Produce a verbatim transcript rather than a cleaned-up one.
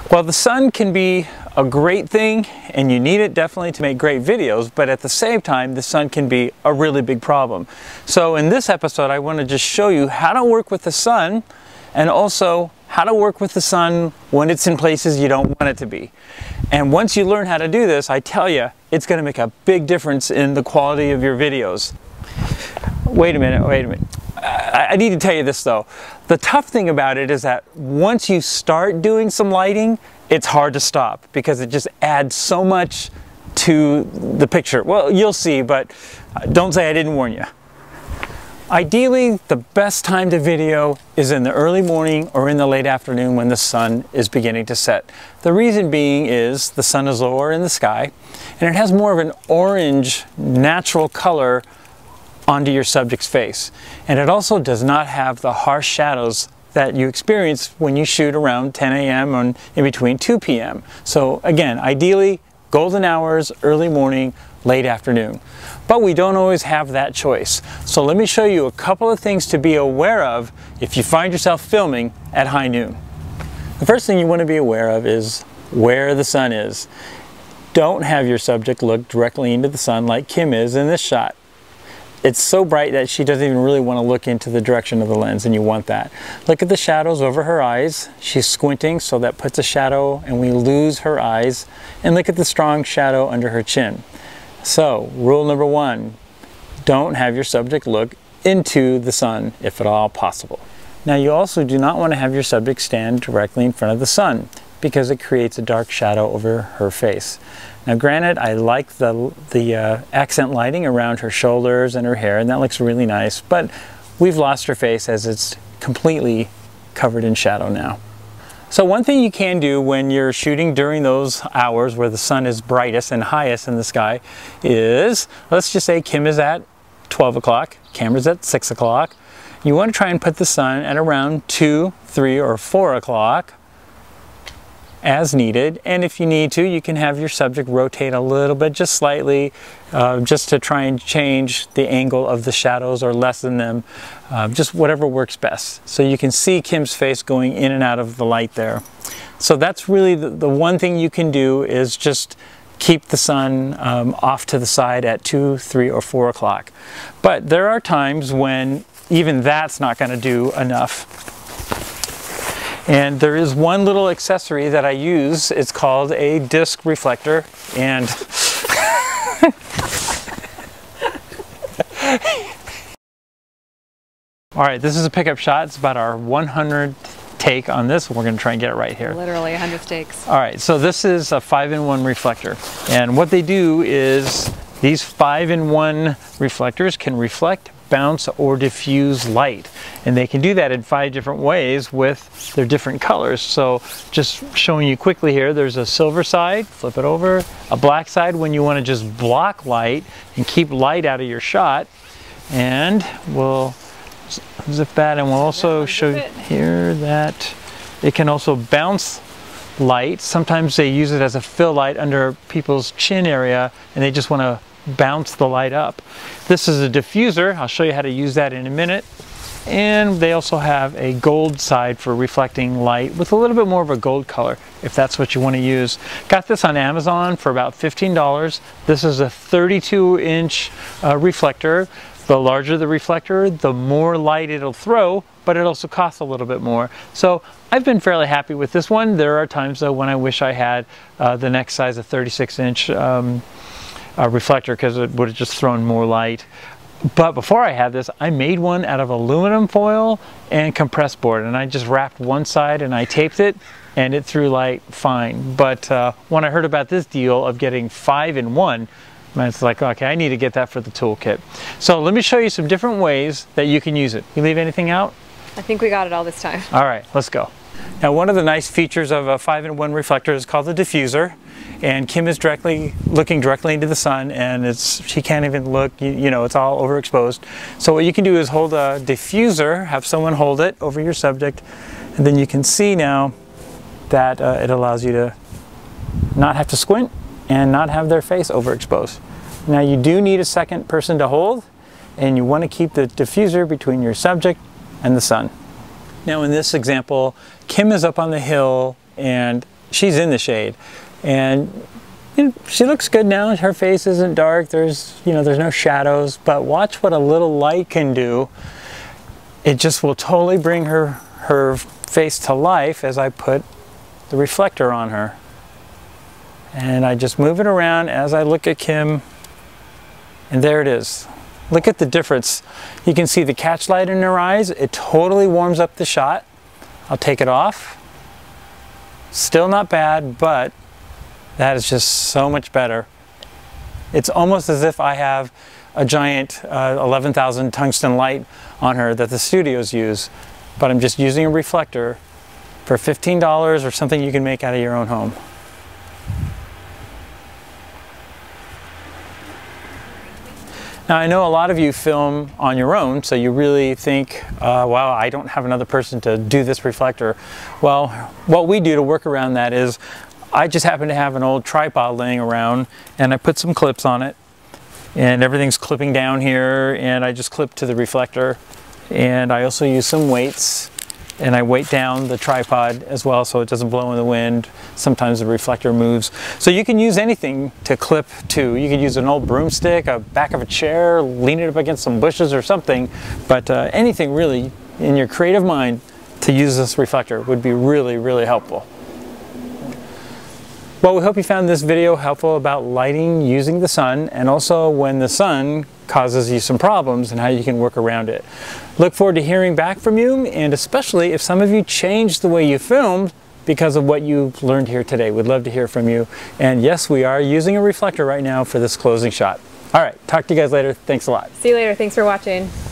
Well, the sun can be a great thing, and you need it definitely to make great videos, but at the same time, the sun can be a really big problem. So in this episode, I want to just show you how to work with the sun, and also how to work with the sun when it's in places you don't want it to be. And once you learn how to do this, I tell you, it's going to make a big difference in the quality of your videos. Wait a minute, wait a minute. I need to tell you this though. The tough thing about it is that once you start doing some lighting, it's hard to stop because it just adds so much to the picture. Well, you'll see, but don't say I didn't warn you. Ideally, the best time to video is in the early morning or in the late afternoon when the sun is beginning to set. The reason being is the sun is lower in the sky and it has more of an orange natural color onto your subject's face. And it also does not have the harsh shadows that you experience when you shoot around ten A M and in between two P M So again, ideally, golden hours, early morning, late afternoon. But we don't always have that choice. So let me show you a couple of things to be aware of if you find yourself filming at high noon. The first thing you want to be aware of is where the sun is. Don't have your subject look directly into the sun like Kim is in this shot. It's so bright that she doesn't even really want to look into the direction of the lens, and you want that. Look at the shadows over her eyes. She's squinting, so that puts a shadow and we lose her eyes. And look at the strong shadow under her chin. So, rule number one, don't have your subject look into the sun if at all possible. Now you also do not want to have your subject stand directly in front of the sun because it creates a dark shadow over her face. Now granted, I like the, the uh, accent lighting around her shoulders and her hair, and that looks really nice, but we've lost her face as it's completely covered in shadow now. So one thing you can do when you're shooting during those hours where the sun is brightest and highest in the sky is, let's just say Kim is at twelve o'clock, camera's at six o'clock. You want to try and put the sun at around two, three, or four o'clock as needed, and if you need to, you can have your subject rotate a little bit, just slightly, uh, just to try and change the angle of the shadows or lessen them, uh, just whatever works best. So you can see Kim's face going in and out of the light there. So that's really the, the one thing you can do is just keep the sun um, off to the side at two, three, or four o'clock. But there are times when even that's not going to do enough. And there is one little accessory that I use. It's called a disc reflector, and all right, this is a pickup shot. It's about our one hundredth take on this. We're going to try and get it right here. Literally one hundred takes. All right, so this is a five in one reflector, and what they do is these five in one reflectors can reflect, bounce, or diffuse light, and they can do that in five different ways with their different colors. So just showing you quickly here, there's a silver side, flip it over, a black side when you want to just block light and keep light out of your shot, and we'll zip that, and we'll also show here that it can also bounce light. Sometimes they use it as a fill light under people's chin area and they just want to bounce the light up. This is a diffuser. I'll show you how to use that in a minute. And they also have a gold side for reflecting light with a little bit more of a gold color if that's what you want to use. Got this on Amazon for about fifteen dollars. This is a thirty-two inch uh, reflector. The larger the reflector, the more light it'll throw, but it also costs a little bit more. So I've been fairly happy with this one. There are times though when I wish I had uh, the next size, a thirty-six inch um, uh, reflector, because it would have just thrown more light. But before I had this, I made one out of aluminum foil and compressed board, and I just wrapped one side and I taped it, and it threw light fine. But uh, when I heard about this deal of getting five in one, it's like, okay, I need to get that for the toolkit. So let me show you some different ways that you can use it. You leave anything out? I think we got it all this time. All right, let's go. Now, one of the nice features of a five in one reflector is called the diffuser, and Kim is directly looking directly into the sun, and it's she can't even look, you, you know, it's all overexposed. So what you can do is hold a diffuser, have someone hold it over your subject, and then you can see now that uh, it allows you to not have to squint and not have their face overexposed. Now you do need a second person to hold, and you want to keep the diffuser between your subject and the sun. Now in this example, Kim is up on the hill and she's in the shade. And you know, she looks good now. Her face isn't dark. There's, you know, there's no shadows. But watch what a little light can do. It just will totally bring her, her face to life as I put the reflector on her. And I just move it around as I look at Kim. And there it is. Look at the difference. You can see the catch light in her eyes. It totally warms up the shot. I'll take it off. Still not bad, but that is just so much better. It's almost as if I have a giant uh, eleven thousand tungsten light on her that the studios use, but I'm just using a reflector for fifteen dollars or something you can make out of your own home. Now I know a lot of you film on your own, so you really think, uh, wow, I don't have another person to do this reflector. Well, what we do to work around that is I just happen to have an old tripod laying around and I put some clips on it and everything's clipping down here and I just clip to the reflector, and I also use some weights and I weight down the tripod as well so it doesn't blow in the wind. Sometimes the reflector moves. So you can use anything to clip to. You could use an old broomstick, a back of a chair, lean it up against some bushes or something, but uh, anything really in your creative mind to use this reflector would be really, really helpful. Well, we hope you found this video helpful about lighting using the sun, and also when the sun causes you some problems and how you can work around it. Look forward to hearing back from you, and especially if some of you changed the way you filmed because of what you learned here today. We'd love to hear from you. And yes, we are using a reflector right now for this closing shot. All right, talk to you guys later. Thanks a lot. See you later. Thanks for watching.